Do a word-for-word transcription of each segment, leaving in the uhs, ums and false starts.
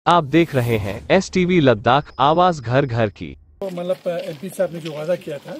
आप देख रहे हैं एस टीवी लद्दाख, आवाज घर घर की। तो मतलब एमपी साहब ने जो वादा किया था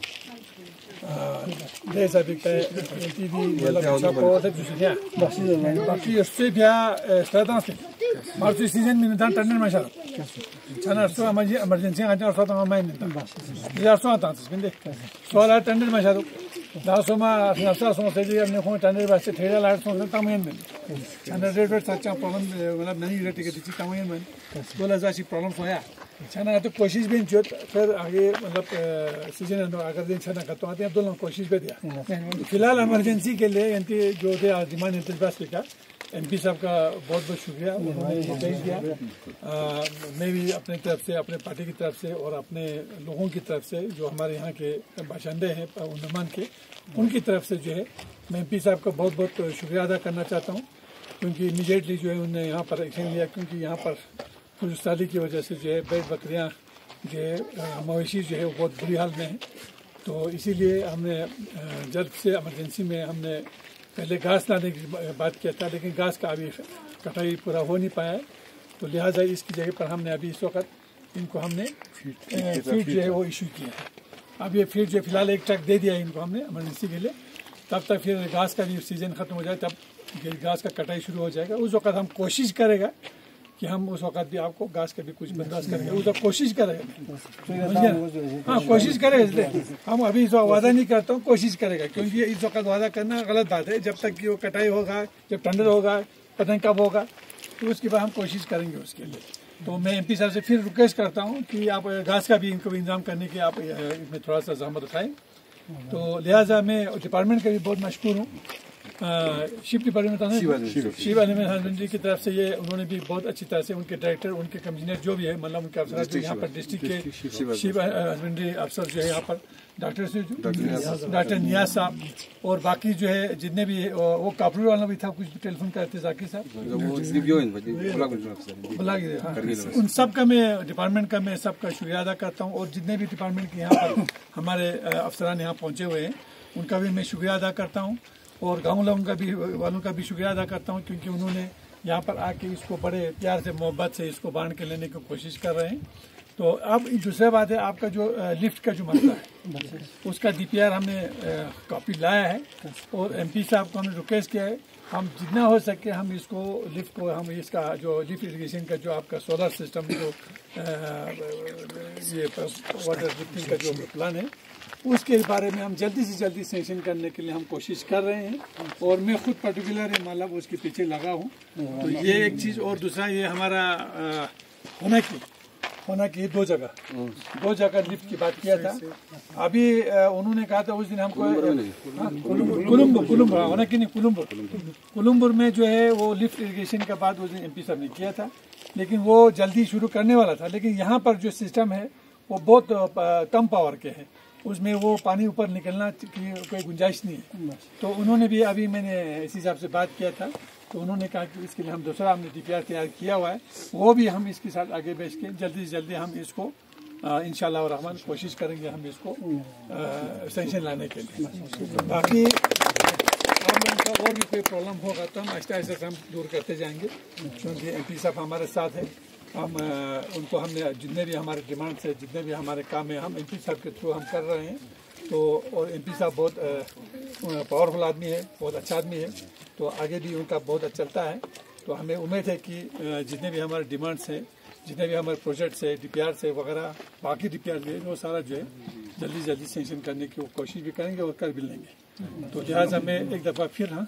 दे sabikte टीवी मतलब support düşünce baktı üstü bir strateji Martı season minutan tanır maşallah. Çanar su ama emergency ancak ortada olmayın. Diğer su atanız binde. Sualar tanır maşallah. Daha sonra finansal sonra tecrübe ne konu tanır başta teyzeler sonra tamamen. Çanar red red saçma problem मतलब नहीं रहती कि किसी तमाम में बोला जाए problem होया छाना तो कोशिश भी जो फिर आगे मतलब सीजन अगर दिन छाना करते आते हैं दोनों कोशिश भी दिया फिलहाल इमरजेंसी के लिए इनकी जो थे डिमांड इंतजाम का एमपी साहब का बहुत बहुत शुक्रिया उन्होंने भेज दिया। मैं भी अपने तरफ से अपने पार्टी की तरफ से और अपने लोगों की तरफ से जो हमारे यहाँ के बाशिंदे हैं उन्नमान के उनकी तरफ से जो है मैं एमपी साहब का बहुत बहुत शुक्रिया अदा करना चाहता हूँ क्योंकि इमीडिएटली जो है उन्होंने यहाँ पर एक्शन लिया क्योंकि यहाँ पर खुशहाली की वजह से जो है भेड़ बकरियाँ जो है मवेशी जो है वो बहुत बुरी हाल में है। तो इसीलिए हमने जल्द से इमरजेंसी में हमने पहले घास लाने की बात किया था लेकिन घास का अभी कटाई पूरा हो नहीं पाया है तो लिहाजा इसकी जगह पर हमने अभी इस वक्त इनको हमने फीड जो है वो इशू किया है। अब ये फीड जो फिलहाल एक ट्रक दे दिया है इनको हमने इमरजेंसी के लिए तब तक फिर घास का भी सीजन खत्म हो जाए तब घास का कटाई शुरू हो जाएगा। उस वक्त हम कोशिश करेगा कि हम उस वक्त भी आपको घास का भी कुछ बंदोबस्त करेंगे उस वक्त कोशिश करेगा। हाँ कोशिश करेगा इसलिए हम अभी इस वक्त वादा नहीं करता हूँ कोशिश करेगा क्योंकि इस वक्त वादा करना गलत बात है। जब तक कि वो कटाई होगा जब टेंडर होगा पता नहीं कब होगा तो उसके बाद हम कोशिश करेंगे उसके लिए। तो मैं एमपी साहब से फिर रिक्वेस्ट करता हूँ कि आप घास का भी इनको इंतजाम करने की आप इसमें थोड़ा सा जहमत उठाएं। तो लिहाजा मैं डिपार्टमेंट का भी बहुत मशहूर हूँ शिप डिपार्टमेंट शिव एलिमेंट हस्बेंड्री की तरफ से ये उन्होंने भी बहुत अच्छी तरह से उनके डायरेक्टर उनके कमिश्नर जो भी है मतलब उनके अफसर जो यहाँ पर डिस्ट्रिक्ट के शिव हस्बेंड्री अफसर जो है यहाँ पर डॉक्टर से डॉक्टर नियाज साहब और बाकी जो है जितने भी वो कापरू वाला भी था कुछ टेलीफोन करते जाकिर साहब उन सब का मैं डिपार्टमेंट का मैं सबका शुक्रिया अदा करता हूँ और जितने भी डिपार्टमेंट के यहाँ पर हमारे अफसरान यहाँ पहुँचे हुए हैं उनका भी मैं शुक्रिया अदा करता हूँ और गाँव लोगों का भी वालों का भी शुक्रिया अदा करता हूँ क्योंकि उन्होंने यहाँ पर आके इसको बड़े प्यार से मोहब्बत से इसको बांध के लेने की कोशिश कर रहे हैं। तो अब दूसरा बात है आपका जो लिफ्ट का जो मसला है उसका डीपीआर हमने कॉपी लाया है और एमपी साहब को हमने रिक्वेस्ट किया है हम जितना हो सके हम इसको लिफ्ट को हम इसका जो लिफ्ट इरिगेशन का जो आपका सोलर सिस्टम जो ये वाटर लिफ्टिंग का जो प्लान है उसके बारे में हम जल्दी से जल्दी सेशन करने के लिए हम कोशिश कर रहे हैं और मैं खुद पर्टिकुलर मतलब उसके पीछे लगा हूँ। तो ये एक चीज़ और दूसरा ये हमारा होना की होना की दो जगह दो जगह लिफ्ट की बात किया था अभी उन्होंने कहा था उस दिन हमको कोलंबो कोलंबो होना की नहीं कोलंबो कोलंबो में जो है वो लिफ्ट इरिगेशन का बात उस दिन एमपी साहब ने किया था लेकिन वो जल्दी शुरू करने वाला था लेकिन यहाँ पर जो सिस्टम है वो बहुत कम पावर के है उसमें वो पानी ऊपर निकलना की कोई गुंजाइश नहीं है। तो उन्होंने भी अभी मैंने इसी हिसाब से बात किया था तो उन्होंने कहा कि इसके लिए हम दूसरा हमने डीपीआर तैयार किया हुआ है वो भी हम इसके साथ आगे बेच के जल्दी से जल्दी हम इसको इंशाल्लाह और रहमान कोशिश करेंगे हम इसको सेंक्शन लाने के लिए। बाकी और भी कोई प्रॉब्लम होगा तो हम आहिस्ता आहिस्ता हम दूर करते जाएंगे क्योंकि एम पी साहब हमारे साथ हैं हम उनको हमने जितने भी हमारे डिमांड्स है जितने भी हमारे काम है हम एमपी साहब के थ्रू हम कर रहे हैं। तो और एमपी साहब बहुत पावरफुल आदमी है बहुत अच्छा आदमी है तो आगे भी उनका बहुत अच्छा चलता है। तो हमें उम्मीद है कि जितने भी हमारे डिमांड्स हैं जितने भी हमारे प्रोजेक्ट्स है डीपीआर से वगैरह बाकी डीपीआर भी है वो सारा जो है जल्दी जल्दी सेंक्शन करने की वो कोशिश भी करेंगे और कर भी लेंगे। तो लिहाजा में एक दफ़ा फिर हाँ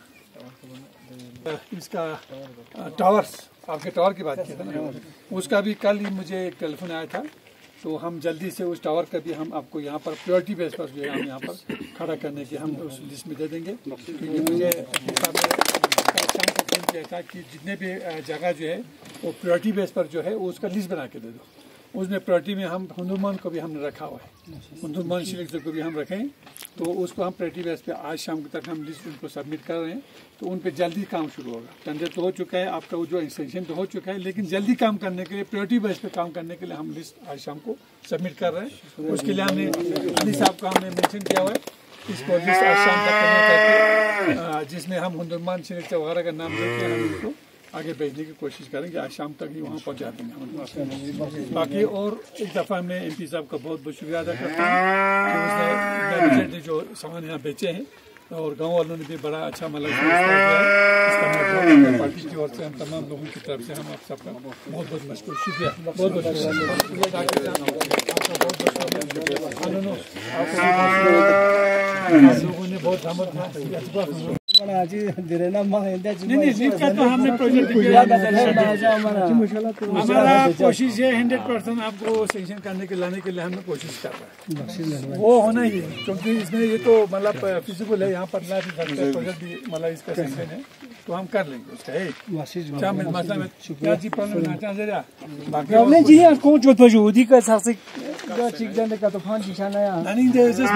इसका टावर्स आपके टावर की बात की था ना उसका भी कल ही मुझे एक टेलीफोन आया था तो हम जल्दी से उस टावर का भी हम आपको यहाँ पर प्रायोरिटी बेस पर जो है हम यहाँ पर खड़ा करने की हम उस लिस्ट में दे देंगे क्योंकि मुझे शाम को फोन किया था कि जितने भी जगह जो है वो प्रायोरिटी बेस पर जो है वो उसका लिस्ट बना के दे दो। उसमें प्रायोरिटी में हम हुंदुरमान को भी हमने रखा हुआ है हुंदुरमान शिलिक को भी हम रखें तो उसको हम प्रायोरिटी बेस पे आज शाम तक हम लिस्ट उनको सबमिट कर रहे हैं तो उन पे जल्दी काम शुरू होगा। टेंडर तो हो चुका है आपका वो जो एक्सटेंशन तो हो चुका है लेकिन जल्दी काम करने के लिए प्रायोरिटी बेस पे काम करने के लिए हम लिस्ट आज शाम को सबमिट कर रहे हैं। उसके लिए हमने अली साहब का हमने मेंशन किया हुआ है इसको लिस्ट आज शाम तक करना चाहते हैं जिसमें हम हुंदुरमान शिलिक वगैरह का नाम लेके हम इसको आगे भेजने की कोशिश करेंगे। आज शाम तक ही वहाँ पहुँचा देंगे। बाकी और एक दफ़ा मैं एम पी साहब का बहुत बहुत शुक्रिया अदा करता हूँ कि उसने बजट जो सामान यहाँ बेचे हैं और गांव वालों ने भी बड़ा अच्छा मतलब इसका मैं पार्टी की ओर से हम तमाम लोगों की तरफ से हम आप सबका बहुत बहुत मशकूर शुक्रिया बहुत बहुत लोगों ने बहुत जहमत हमने प्रोजेक्ट हमारा कोशिश है हंड्रेड परसेंट आपको सेंक्शन करने के लाने के लिए हमने कोशिश कर रहे हैं। वो होना ही है क्योंकि इसमें ये तो मतलब फिजिबल है, यहाँ पर प्रोजेक्ट भी मतलब इसका सेंक्शन है तो हम कर लेंगे उसका क्या मसला में क्या चीज प्रॉब्लम जी यार कौन जो तो जो दी का सासे क्या चीज जाने का तो फान निशाना है नहीं दे इस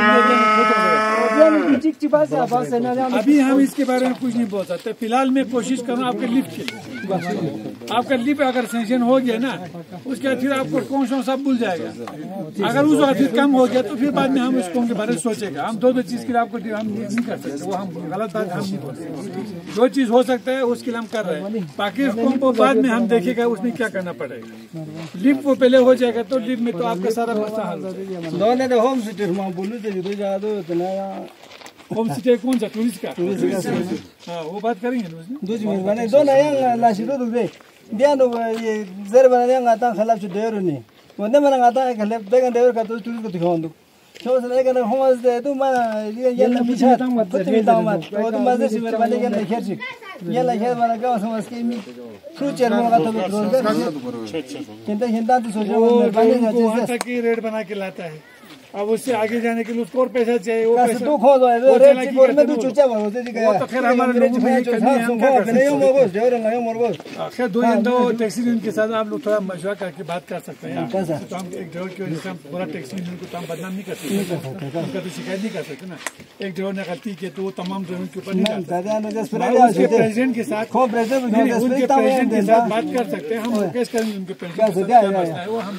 अभी हम इसके बारे में कुछ नहीं बोल सकते। फिलहाल मैं कोशिश करूँ आपके लिफ्ट के लिए, आपका लिफ्ट अगर सेंक्शन हो गया ना उसके बाद फिर आपको कौन सा सब भूल जाएगा। अगर उस वक्त फिर कम हो गया तो फिर बाद में हम उसको के बारे में सोचेगा। हम दो दो चीज के लिए आपको हम नहीं कर सकते, वो हम गलत बात हम नहीं बोल सकते। जो चीज हो सकता है उसके लिए हम कर रहे हैं, बाकी उसको बाद में हम देखेगा उसमें क्या करना पड़ेगा। लिफ्ट वो पहले हो जाएगा तो लिफ्ट में तो आपका सारा मसला हल हो जाएगा। होम स्टे हम बोलू तो जा दो होम स्टे कौन सा टूरिस्ट का? हाँ वो बात करेंगे दूसरी मेहरबानी दो नया लाशी दो दे दिया दो ये जर बना आता खिलाफ से देर नहीं वंदे बना आता है खिलाफ बेगन देर का तो टूरिस्ट को दिखाऊं दो तो उसने कहना होम स्टे तो मैं ये ना पीछे कुछ भी दामत वो तो मजे से मेहरबानी के नहीं खेल ये लगे बना का समझ के मी फ्यूचर में का तो रोजगार चिंता चिंता तो सोचो मेहरबानी वहां तक की रेट बना के लाता है। अब उससे आगे जाने के लिए उसको और पैसा चाहिए, वो पैसा तो खो दो रेट की बोर में तो चुचा हो होते दिखा वो तो खैर हमारे लोगों में ये करनी है, हम क्या कर सकते हैं। खैर दो घंटों टैक्सी यूनियन के साथ आप लोग थोड़ा मशवरा करके बात कर सकते हैं। तो हम एक ड्राइवर की वजह से हम पूरा टैक्सी यूनियन को तो हम बदनाम नहीं कर सकते, उनका तो शिकायत नहीं कर सकते ना। एक ड्राइवर ने गलती की तो वो तमाम ड्राइवर के ऊपर नहीं कर सकते। उसके प्रेसिडेंट के साथ उनके प्रेसिडेंट के साथ बात कर सकते हैं, हम रिक्वेस्ट करेंगे उनके प्रेसिडेंट के साथ क्या मसला है वो हम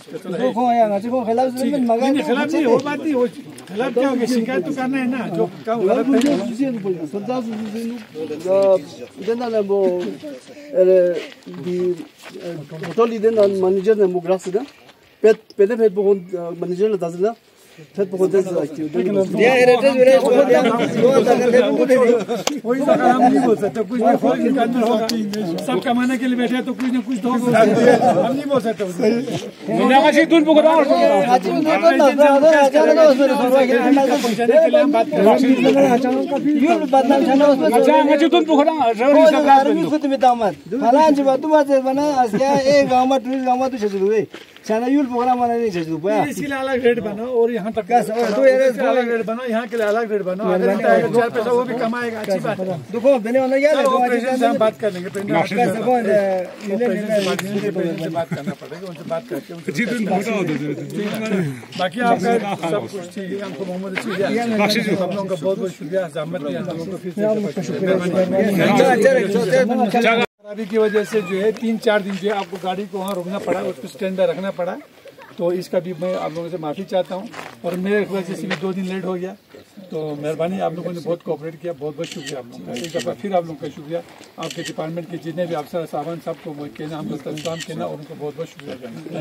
देखेंगे। खिलाफ नहीं हो बात नहीं हो, खिलाफ क्या होगा, शिकायत तो करना है ना जो काम गलत है। फिर बहुत ज़्यादा एक्टिव वही तो हम नहीं बोल सकते, कुछ भी फर्क निकालना होगा। सब कमाने के लिए बैठे तो कुछ न कुछ तो हम नहीं बोल सकते। इसके लिए अलग रेट बनाओ और यहाँ तक अलग रेट बनाओ, यहाँ के लिए अलग रेट बनाओ। अगर चार पैसा वो भी कमाएगा, अच्छी बात है। देखो देने वाला क्या है, प्रेसिडेंट से हम बात कर लेंगे, प्रेसिडेंट से बात करना पड़ेगा, उनसे बात करके बाकी आपका सब कुछ ठीक है। हमको मोहम्मद हम लोगों का बहुत बहुत शुक्रिया, जहमत किया हम लोगों को खराबी की वजह से जो है तीन चार दिन जो है आपको गाड़ी को वहाँ रोकना पड़ा, उसको स्टैंड पर रखना पड़ा। तो इसका भी मैं आप लोगों से माफ़ी चाहता हूँ और मेरे वजह से भी दो दिन लेट हो गया। तो मेहरबानी, आप लोगों ने बहुत कोऑपरेट किया, बहुत बहुत शुक्रिया आप लोगों का। एक दफ़ा फिर आप लोगों का शुक्रिया, आपके डिपार्टमेंट के जितने भी अफसर साहबान सबको वो कहना, हम लोग काम कहना और उनको बहुत बहुत शुक्रिया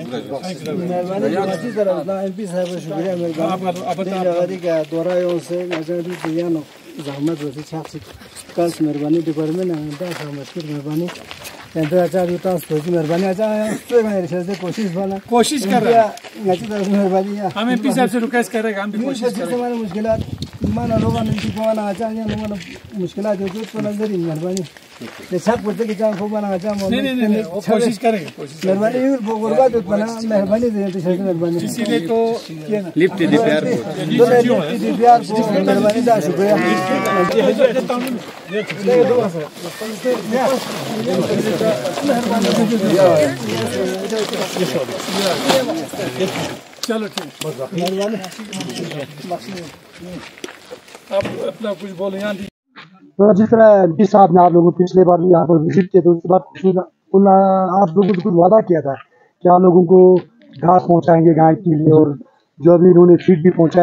मेहरबानी डिपार्टमेंट मेहरबानी मेहरबानी अच्छा कोशिश बना कोशिश कर रहे हैं मेहरबानी हम एमपी साहब से रिक्वेस्ट करेगा, हम भी कोशिश करेंगे। मुश्किल माना लोगों ने मुश्किल मेहरबानी छक पड़ते कि चाह खूब बना नहीं नहीं नहीं वो कोशिश करेंगे, मेहरबानी बना मेहरबानी मेहरबानी इसीलिए तो लिफ्ट दी प्यार मेहरबानी दा शुक्रिया। चलो ठीक, आप अपना कुछ बोलो यहाँ। तो जिस तरह एमपी साहब ने आप लोगों को पिछले बार भी यहाँ पर विजिट किया तो उसके बाद आप लोगों को कुछ वादा किया था कि आप लोगों को घास पहुँचाएंगे गाय के लिए, और जो अभी इन्होंने फीड भी पहुँचाया।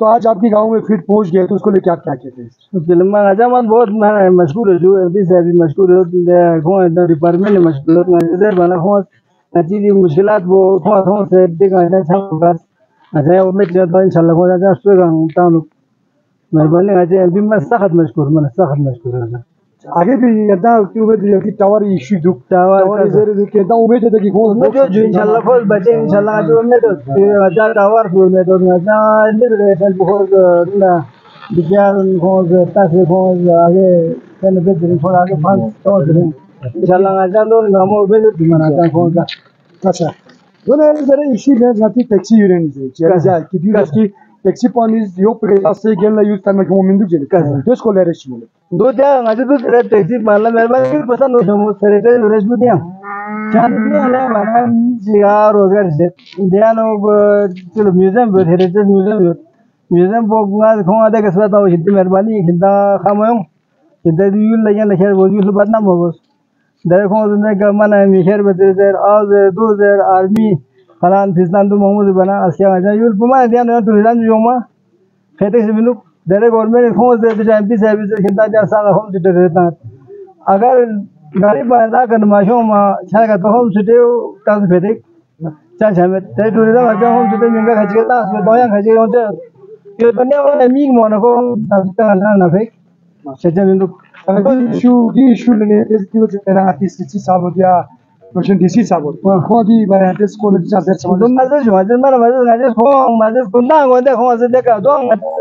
तो आज आपके गांव में फिर पहुंच गए तो उसको लेके आप क्या कहते हैं? फिल्म जमान बहुत मशहूर है जो अभी से अभी मशहूर है कौन डिपार्टमेंट में मशहूर है इधर बना कौन चीज़ मुश्किलात वो कौन कौन से देखा है अच्छा होगा अच्छा वो मैं तो इंशाल्लाह कौन अच्छा सुएगा तानु मेहरबानी आज अभी मैं सख्त मशहूर मैं सख्त मशहूर है आगे भी यदा की उम्मीद है कि टावर इशू जो टावर इधर के यदा उम्मीद है कि कौन जो जो इंशाल्लाह फौज बचे इंशाल्लाह जो उम्मीद है अच्छा टावर फौज में तो अच्छा इधर है बहुत ना विज्ञान फौज तासे फौज आगे चल बेहतर थोड़ा आगे फंस तो इंशाल्लाह अच्छा लोग हम उम्मीद है मनाता फौज का अच्छा दोनों इधर इशू में जाती टैक्सी यूनियन से जा कि दिस की टैक्सी पॉइंट यो प्रेस गेल यूज करने के मोमेंट जो तो इसको ले रही है दो क्या आज तो तेरा टैक्सी मारला मेहरबानी पसंद हो हम तेरे से रेस में दिया चार दिन आने वाला जिया रोजगार से दिया नो चलो म्यूजियम पे हेरिटेज म्यूजियम म्यूजियम को गाज खो आदे के साथ हिंदी मेहरबानी हिंदा खामो हिंदा यूल लगे लखर वो यूल बदनाम हो बस देखो ने का मन है मिशर बदे सर आज दो सर आर्मी फलान फिस्तान तो मोहम्मद बना आसिया जा यूल पमा दिया नो तो हिंदा जोमा कहते से बिनु देरे गवर्नमेंट खोज दे तो एमपी साहब से खिंदा जा सारा होम सिटी रहता अगर गाड़ी बंदा कर माशो मा छागा तो होम सिटी काज फेदे चा छमे ते टूरिज्म अच्छा होम सिटी में खच के तास में दोया खच के होते ये बने वाला मीग मोन को तास ना ना फेक सच्चा बिंदु इशू की इशू लेने इस की वजह से आर्टिस्ट सी साल हो गया क्वेश्चन डीसी साहब को दी बायटेस को जा सर समझ तुम मजे जो मजे मार मजे मजे खो मजे कुंदा गोंदे खो से देखा दो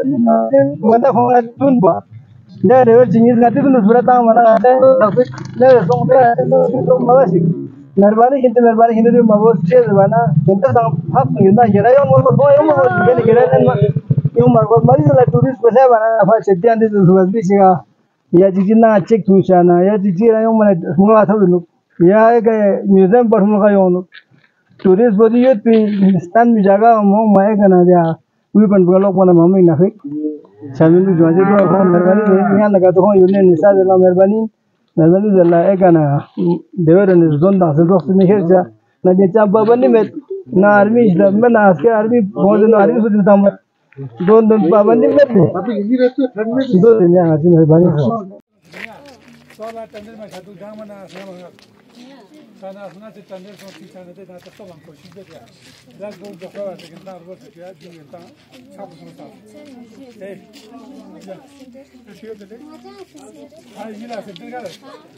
गोंदे खो तुन बा ले रे जिंगिस गाती तुन सुरता मना आते ले सो तो मवासी मेहरबानी किंतु मेहरबानी हिंदू मगो से बना किंतु संग फक हिंदा जरा यो मो को यो मो के गिरा यो मगो मरी ला टूरिस्ट पैसा बना फा सेटियां दे सुबह भी सिगा या जिजना चेक तुशाना या जिजी यो मने हुआ था या एक म्यूजियम पर हम का योनो टूरिस्ट बड़ी ये स्टैंड में जगह हम माय करना दिया वी बन लोग बना हम ही ना फिर शामिल जो जो तो मेहरबानी यहां लगा तो यूनियन निशा दला मेहरबानी मेहरबानी दला एक ना देवर ने जोन दा से दोस्त में खेल जा ना जे चाबा बनी में ना आर्मी में ना के आर्मी बहुत ना आर्मी सुन था मैं दोन दोन पाबंदी में अभी ये रहते ठंड में दो दिन यहां से मेहरबानी सोला टेंडर में खातू जामना sana sana se tender son si sana te ta to ban ko shi de ya las go de fa de kan ta ro se ya ji ta cha bu so ta eh ya shi de le ai mira se te ga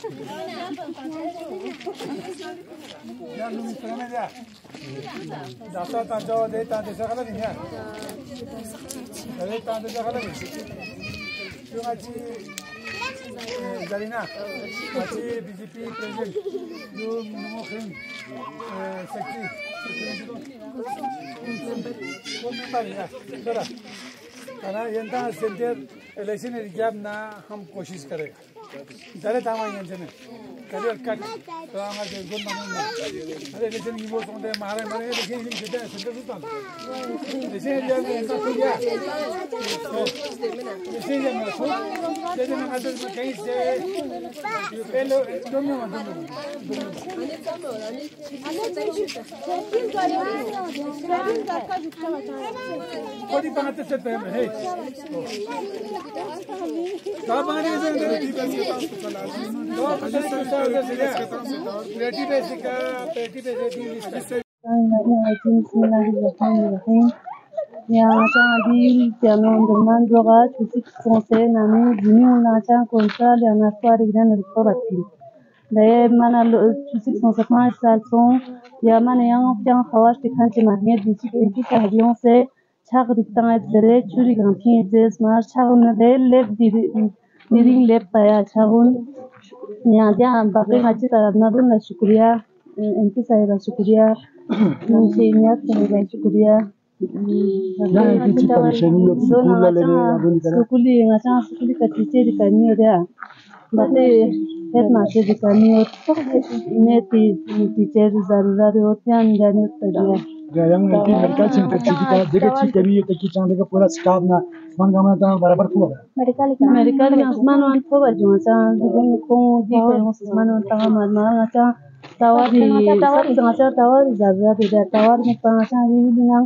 ya no mi treme ya da ta ta jo de ta de sa kala ni ya de ta de sa kala ni yo achi Zarina, achi B J P president, जो मुखिन secretary कौन member है जरा karena यंता center election exam ना हम कोशिश करें जरे तामा यंजने करियर कट तो हमारे गुण मालूम अरे इलेक्शन की वो सोंदे मारे मारे इलेक्शन की कितने सेंटर सुता इलेक्शन एग्जाम यंता तो क्या इलेक्शन एग्जाम में तो जैसे मैं आदर में कहीं से पहले दोनों कोई बात से पहले है कब आने से पेटी पैसे का पेटी पैसे यहाँ चाँदी piano dengan dua musik konser nami jini unacha konser yang aku hari ini rekorasi. Dari mana musik konser mana salson, ya mana yang yang khawas dikan cemahnya di sini di kahlion se cak dikan dari curi ganti jelas mas cagun dari lep di diri lep paya cagun. यहाँ जहाँ बाकी अच्छी तरह ना तो ना शुक्रिया इनकी सारी का शुक्रिया मुझे नियत करने का शुक्रिया सुकुली ngaca sukuli ka teacher ka ni dia bate headmaster ka ni ne ti teacher zarurat hotian jane tadiya yang nanti mereka cinta cinta jika cinta ni itu kita jangan पूरा स्टाफ ना मन गाना तो बराबर हुआ medical medical में आसमान one को बजो ngaca दुगन को दी को आसमान वन तंग मार ngaca tawar tawar ngaca tawar zarurat dia tawar में ngaca di bilang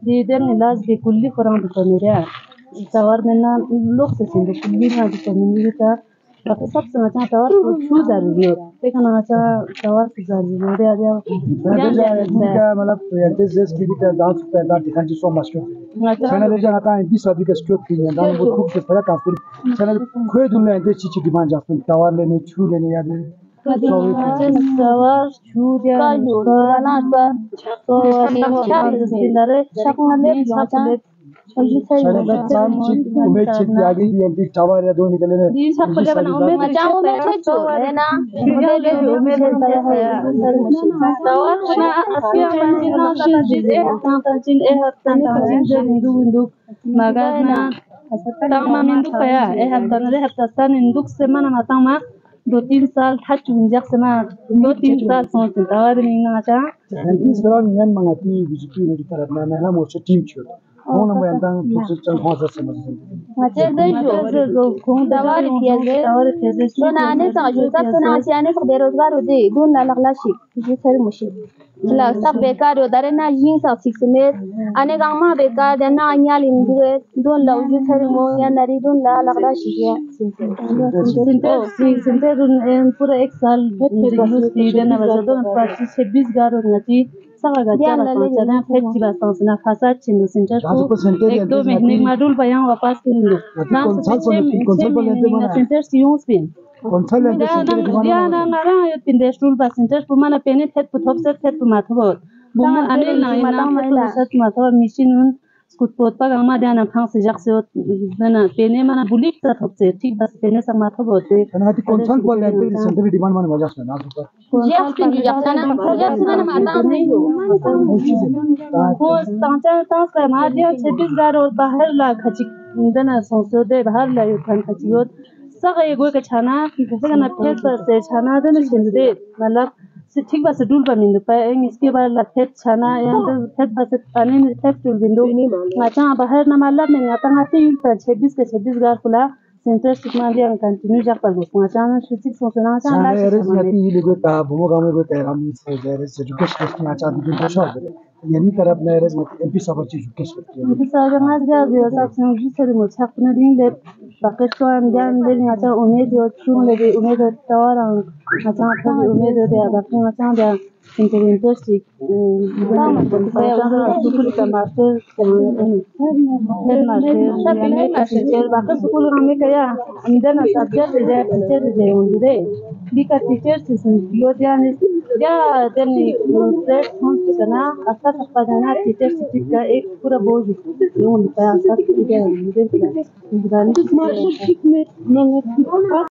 دي درني لاز بكل فران بكميريا توار منا لوكس سين بكل ما بكميريا فقصت سنة توار شو زاريو لكن أنا توار زاريو ده ده क्या मतलब जैसे कि का डांस पैदा दिखाने जो समझ के चैनल जहाँ का इन बीस अभी का स्क्रिप्ट की है डांस बहुत खूब से पढ़ा काफी चैनल कोई दुनिया के चीज़ की डिमांड जाती है टावर लेने छू लेने या दे توار شو ده أنا أصلا توار شاكر زينارة شاكر ليه شاكر चैनल में काम चीज़ उम्मीद चीज़ आगे भी एंटी टावर या दो निकले ने दी सब कुछ बना उम्मीद मचाओ में छो है ना उम्मीद उम्मीद है توار شنا أصلا من جنا تنجيل إيه تنجيل إيه تنجيل ده ندو ندو ماذا تمام من دو كيا إيه تنجيل إيه تستان ندوك سمانا ما تما دو تين سال حج من جاك سما دو تين سال صوت توار من ناچا इस दौरान यन मंगाती बीजेपी ने तरफ में ना मोर्चा टीम छोड़ هون ما يندان توصل هذا السنة. ماذا ده جو كون دوار كيازه دوار كيازه شو نانه ساجوزات سناسيانه خبيروزگار ودي دون لا لغلاشي جسر مشي لا سب بيكار ودارنا جين سا سيكسمير اني غاما بيكار دنا انيال اندو دون لا جسر مو يا نري دون لا لغلاشي يا سنتر سنتر पूरा एक साल रिव्यूज दी देना वजह पाँच छब्बीस गारो नती सगा गजा चना फेक की बात सुना खासा चिन्ह सेंटर को एक दो महीने मॉड्यूल बयां वापस करेंगे ना सेंटर सियों स्पिन कौन-सा लेंगे सेंटर की dia na ngara yo pindes rule ba center pu mana pene thet pu thop set thet pu mathobot buman anil na ina na set mathobot machine un skut pot pa gama dia na phang se jak se na pene mana bulik ta thop se ठीक बस pene sa mathobot kana ti कौन-सा बोल लेंगे centre की demand माने वजह से ना तो jak pin jak sana jak sana mata नहीं हो वो तांचा तांचा ma dia छब्बीस गार और बाहर ला खची दना सोचो दे बाहर ला यो खान खचियोत सगा ये गोय के छाना जैसे ना फेस पर से छाना दे न छिंदे मतलब से ठीक बस डूल पर मिल पाए इसके बाद लफेट छाना या तो फेस बस पानी में फेस डूल बिंदु माचा बाहर ना मतलब नहीं आता हाथी पर छब्बीस के छब्बीस गार खुला सेंटर सिग्मा दिया कंटिन्यू जा पर बस माचा ना सिक्स सोचना चाहता है एरेस नती लिगो ता भूमो गामे को तेरा मी से एरेस एजुकेशन की माचा दी जो शो यानी तरफ ना एरेस नती एमपी सब चीज एजुकेशन एमपी सब ना जा जो सब से सर मो छक ना दिन ले पाकिस्तान जान ले माचा उम्मीद यो छुन ले उम्मीद तवार माचा तो उम्मीद दे बाकी माचा दे इंटर इंडस्ट्री काम करते हैं स्कूल का मास्टर हेड मास्टर हमें का टीचर बाकी स्कूल हमें क्या अंदर ना सब्जेक्ट दे टीचर दे उनके दिका टीचर से यो जाने या देने प्लेट फोन करना अच्छा सब जाना टीचर से का एक पूरा बोझ यूं पाया सब इधर इधर निगरानी मास्टर ठीक में